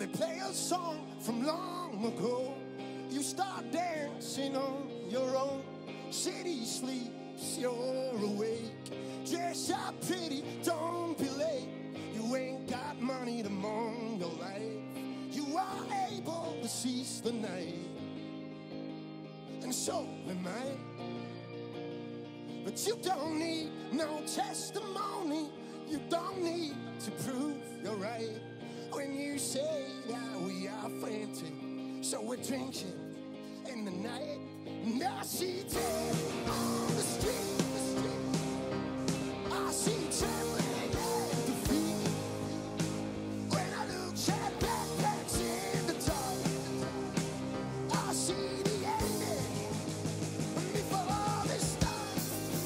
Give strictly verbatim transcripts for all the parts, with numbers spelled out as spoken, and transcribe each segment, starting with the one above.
they play a song from long ago. You start dancing on your own. City sleeps, you're awake. Dress up pretty, don't be late. You ain't got money to mourn your life. You are able to seize the night, and so am I. But you don't need no testimony. You don't need to prove you're right. When you say that we are frantic, so we're drinking in the night. And I see dead on the street, the street. I see trembling at the feet. When I look at backpacks in the dark, I see the ending before all this starts.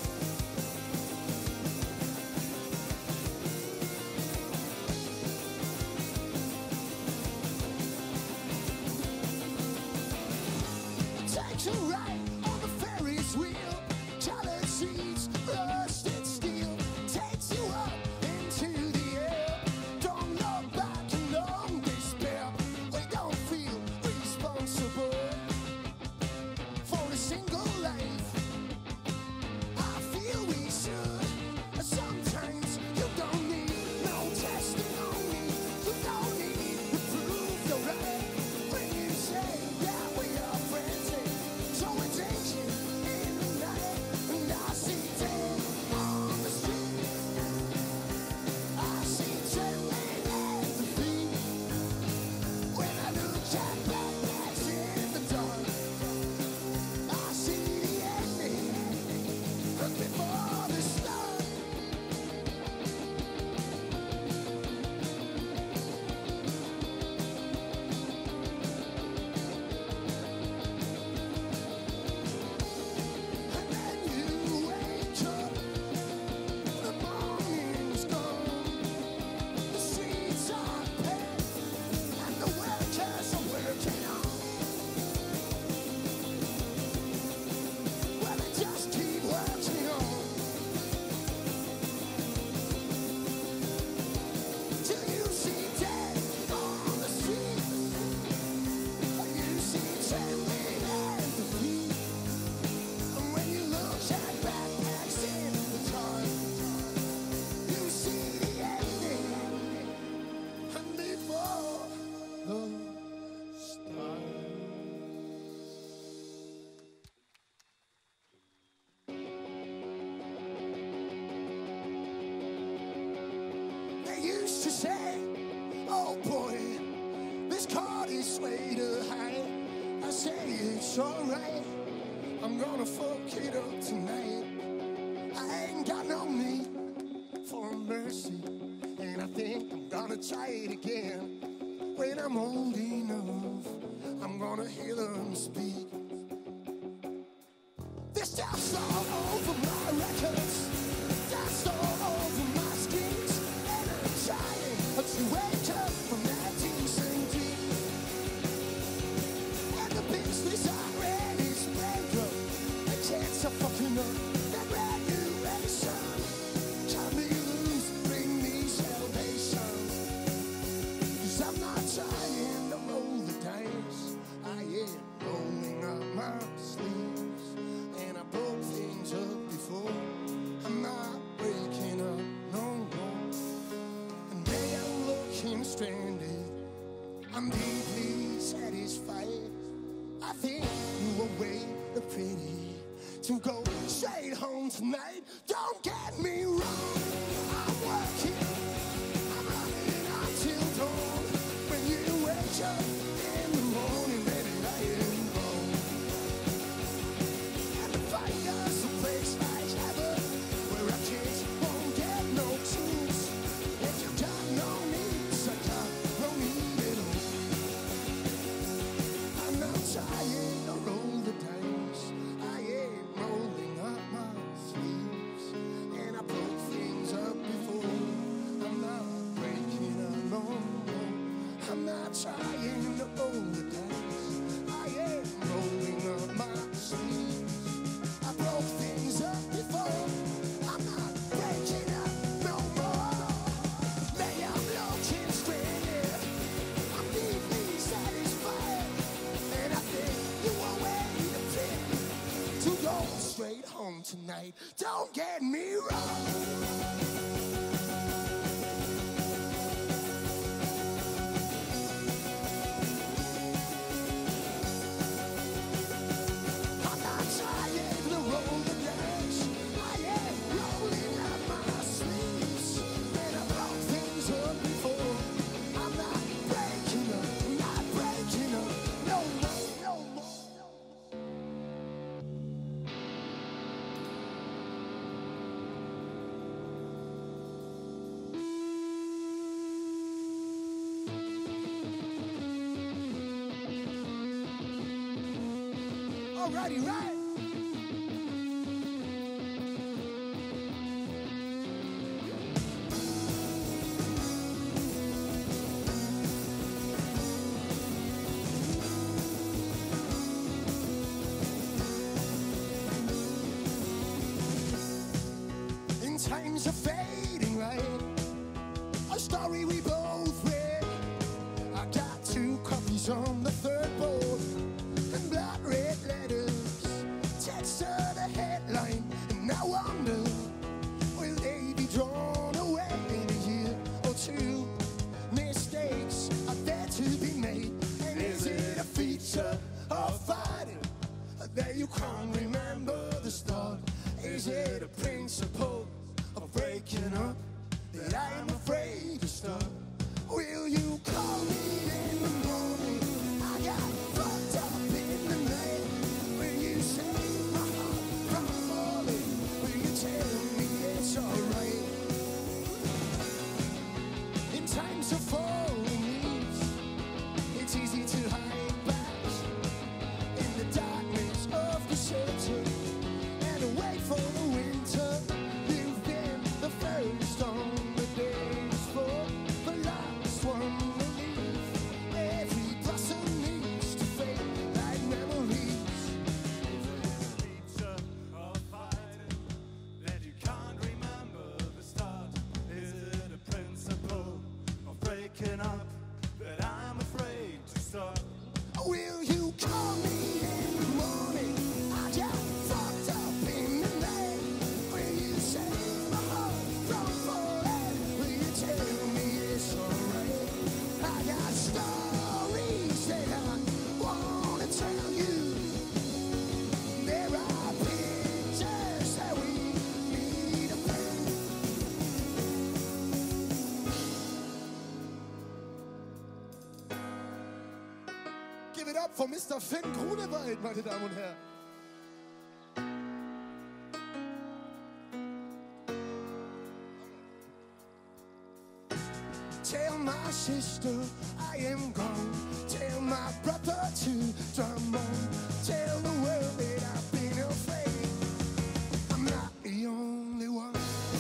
Takes a ride on the Ferris wheel, colored seats, rusted steel, takes you up into the air. Don't look back in long despair. We don't feel responsible for a single life. I feel we should. Sometimes you don't need no testimony. You don't need to prove you're right. When you say that we are frantic, so we're drinking in the night. And I see dead on the street. I see trembling at the feet. When I look at backpacks in the dark, I see the ending before the start. And then you wake up, the morning's gone, the streets are paved, and the workers are working on. Well, they just keep working on till you see dead on the street. You see trembling at the feet. And when you look at backpacks in the dark, you see the ending and before the start. They used to say, oh boy, this car is way too high. I say it's alright, I'm gonna fuck it up tonight. I ain't got no need for mercy, and I think I'm gonna try it again. When I'm old enough, I'm gonna hear them speak. This stuff's all over my records, that's all over my schemes, and I'm trying to wake up from that decent dream. And the business already sprang up, the kids are fucking up that brand new nation. Cut me loose, bring me salvation. 'Cause I'm not trying to roll the dice, I am rolling up my sleeves. And I broke things up before, I'm not breaking up no more. And they are looking stranded, I'm deeply satisfied. I think you were way too pretty to go straight home tonight. Don't get me wrong, I'm working, I'm running until dawn. When you wake up in the morning, baby, I am home. And the fire's a place like heaven, where our kids won't get no tunes. If you got no needs, I got no need at all. I'm not trying to roll the dice, I ain't rolling up my sleeves. And I broke things up don't get me wrong. I'm not trying to roll the dice. I am rolling up my sleeves. And I brought things up before. I'm not breaking up, not breaking up. No more, no more. Alrighty, right. In times of fading light, a story we both read. I got two copies on the third board and blood red letters. Text to the headline, and I wonder, will they be drawn away in a year or two? Mistakes are there to be made, and is it a feature of fighting that you can't remember the start? Is it a principle of breaking up that I'm afraid to start? Will you call me in the morning? I got fucked up in the night. Will you save my heart from falling? Will you tell me it's alright? In times of falling leaves, it's easy to hide back in the darkness of the shelter and wait for the winter. You've been the first on the days for the last one to leave. Every blossom needs to fade like memories. Feature of fighting that you can't remember the start? Is it a principle of breaking up that I'm afraid to start? Will you call me in the morning? I got fucked up in the night. Will you save my heart from falling? Will you tell me it's alright? I got stories that I wanna tell you. There are pictures that we need to paint. Give it up for Mister Finn Grunewald, meine Damen und Herren. Tell my sister I am gone. Tell my brother to drum on. Tell the world that I've been afraid. I'm not the only one.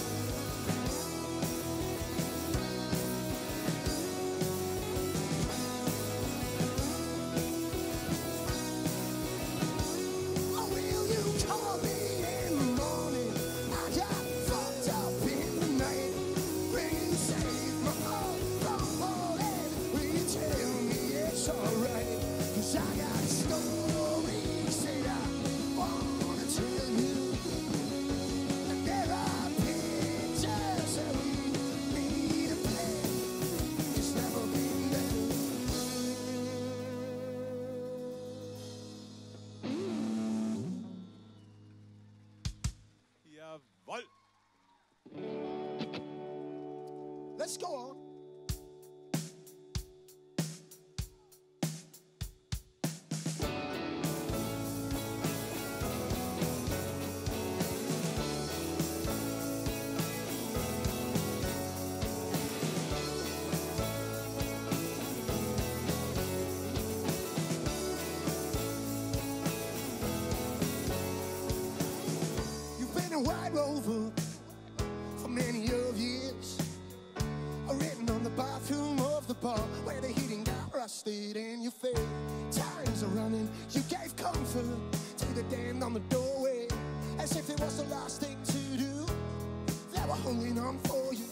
Oh, will you call me in the morning? I got fucked up in the night. Will you save my heart from falling? Will you tell me it's alright? 'Cause I got stories that I wanna tell you. And there are pictures that we need to paint. It's never been better. Jawohl! Let's go on. You've been a white rover for many of years. Written on the bathroom of the bar where the heating got rusted in your face. Times are running, you gave comfort to the damned on the doorway, as if it was the last thing to do. They were holding on for you.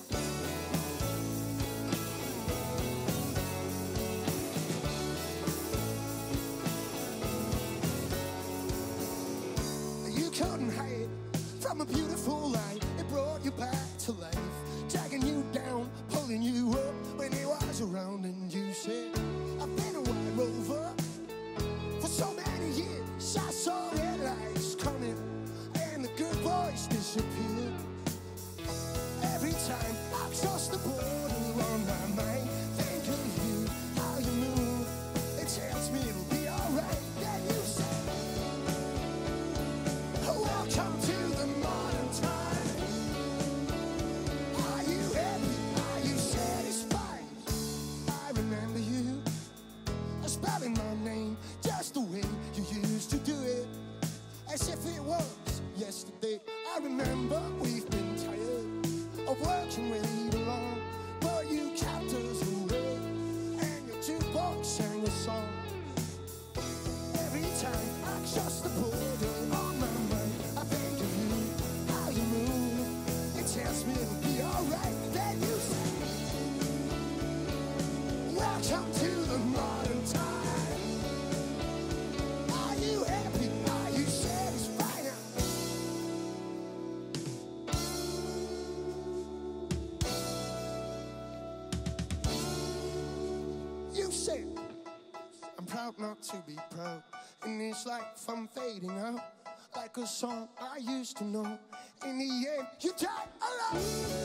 You couldn't hide from a beautiful beautiful light. It brought you back to life, dragging you down, pulling you up when it was around. And you said, I've been a white rover for so many years. I saw red lights coming and the good boys disappeared. Every time I cross the border on my mind, think of you, how you move. It tells me it'll be alright. Then you say, welcome to the modern time. Are you happy? Are you satisfied? I remember you spelling my name just the way you used to do it, as if it was yesterday. I remember we've been tired of working really long, but you kept us away, and your jukebox sang a song. Every time I cross the border on my mind, I think of you, how you move. It tells me it'll be alright. Then you say, welcome to the modern time. Are you happy? Are you satisfied now? You said, I'm proud not to be proud. In this life I'm fading out, like a song I used to know. In the end, you died alone.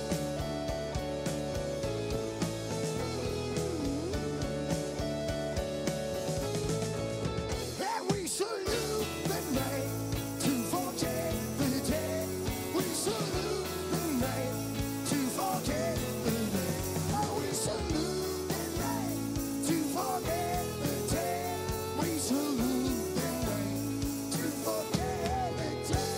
And we salute the night to forget the day. We salute the night to forget the day. Oh, we salute the night to forget the day. We salute the night to forget the day.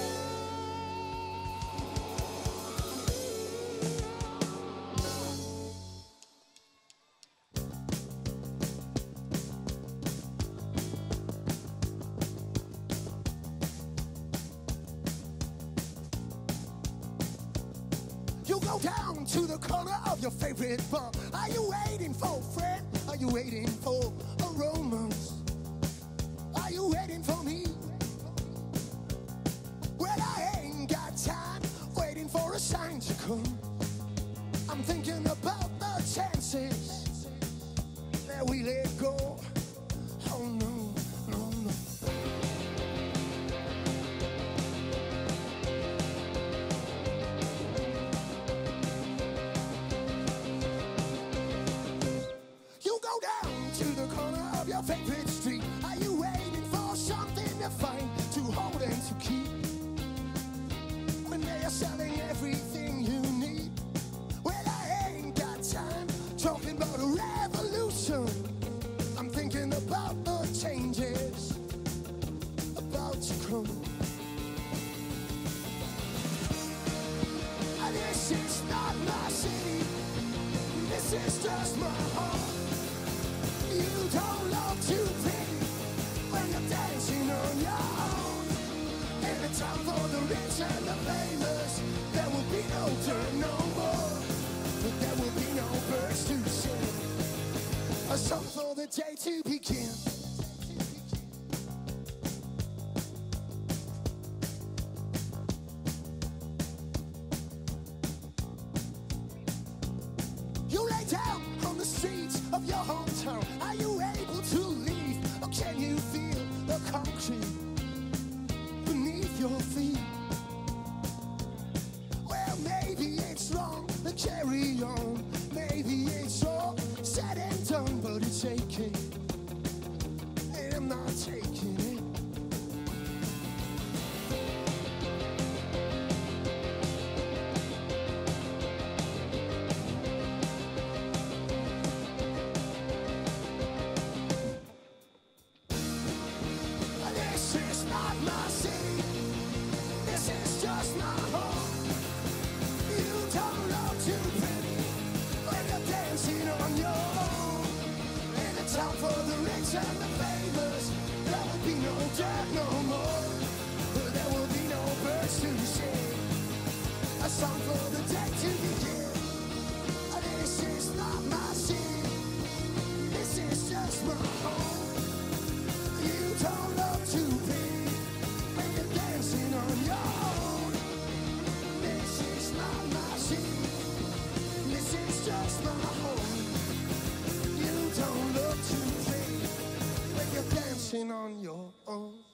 You go down to the corner of your favorite bar. Are you waiting for a friend? Are you waiting for a romance? Are you waiting for me? Well, I ain't got time waiting for a sign to come. I'm thinking about the chances that we let go. Oh no, no, no. You go down to the corner of your favorite street. Are you waiting for something to find, to hold and to keep? When they are selling everything you need. Well, I ain't got time talking about a revolution. I'm thinking about the changes about to come. And this is not my city, this is just my heart. You don't look too pretty when you're dancing on your own. In a time for the rich and the famous, there will be no dirt no more. But there will be no birds to sing, a song for the day to begin. You lay down on the streets of your hometown. Are you able to leave, or can you feel the concrete beneath your feet? Well, maybe it's wrong to carry on. Maybe it's all said and done, but it's aching, and I'm not taking it. This on your own.